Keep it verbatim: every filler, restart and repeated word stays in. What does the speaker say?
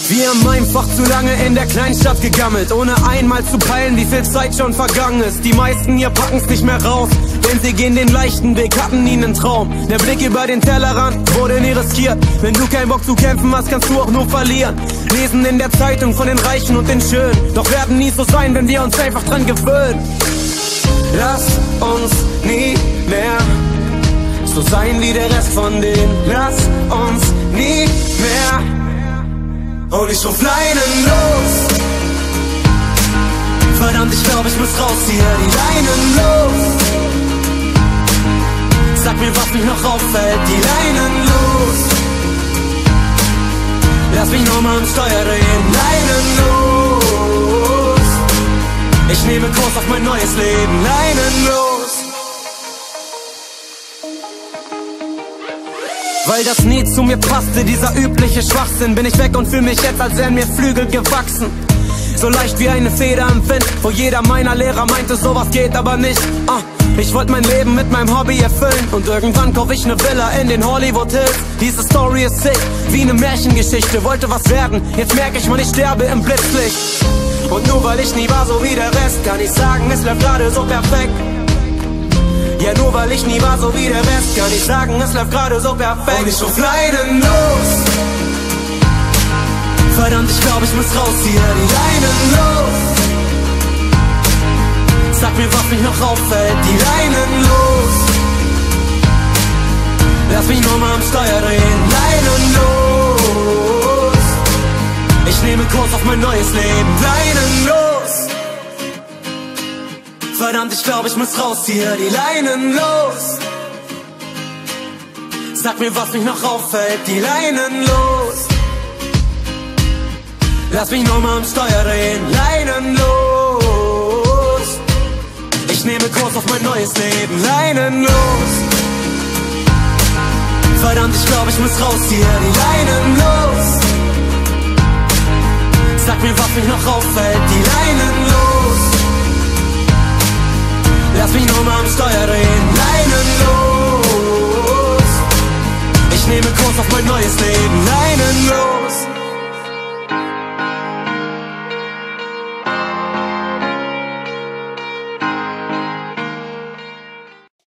Wir haben einfach zu lange in der Kleinstadt gegammelt, ohne einmal zu peilen, wie viel Zeit schon vergangen ist. Die meisten hier packen's nicht mehr raus, denn sie gehen den leichten Weg, hatten nie einen Traum. Der Blick über den Tellerrand wurde nie riskiert. Wenn du keinen Bock zu kämpfen hast, kannst du auch nur verlieren. Lesen in der Zeitung von den Reichen und den Schönen, doch werden nie so sein, wenn wir uns einfach dran gewöhnen. Lass uns nie mehr so sein wie der Rest von denen. Lass uns nie mehr. Und ich ruf Leinen los. Verdammt, ich glaub, ich muss raus hier, die Leinen los. Sag mir, was mich noch auffällt, die Leinen los. Lass mich nochmal am Steuer drehen, Leinen los. Ich nehme Kurs auf mein neues Leben, Leinen los. Weil das nie zu mir passte, dieser übliche Schwachsinn, bin ich weg und fühl mich jetzt, als wären mir Flügel gewachsen. So leicht wie eine Feder im Wind, wo jeder meiner Lehrer meinte, sowas geht aber nicht. ah, Ich wollte mein Leben mit meinem Hobby erfüllen und irgendwann kauf ich ne Villa in den Hollywood Hills. Diese Story ist sick, wie ne Märchengeschichte, wollte was werden, jetzt merke ich, man, ich sterbe im Blitzlicht. Und nur weil ich nie war so wie der Rest, kann ich sagen, es läuft gerade so perfekt. Ja, nur weil ich nie war so wie der Rest, kann ich sagen, es läuft gerade so perfekt. Und ich ruf Leinen los. Verdammt, ich glaub, ich muss raus hier, die Leinen los. Sag mir, was mich noch auffällt, die Leinen los. Lass mich nochmal am Steuer drehen, Leinen los. Ich nehme Kurs auf mein neues Leben, Leinen los. Verdammt, ich glaub, ich muss raus hier, die Leinen los. Sag mir, was mich noch auffällt, die Leinen los. Lass mich nochmal am Steuer drehen, Leinen los. Ich nehme Kurs auf mein neues Leben, Leinen los. Verdammt, ich glaub, ich muss raus hier, die Leinen los. Sag mir, was mich noch auffällt, die Leinen los. Lass mich nochmal am Steuer drehen, Leinen los. Ich nehme Kurs auf mein neues Leben, Leinen los.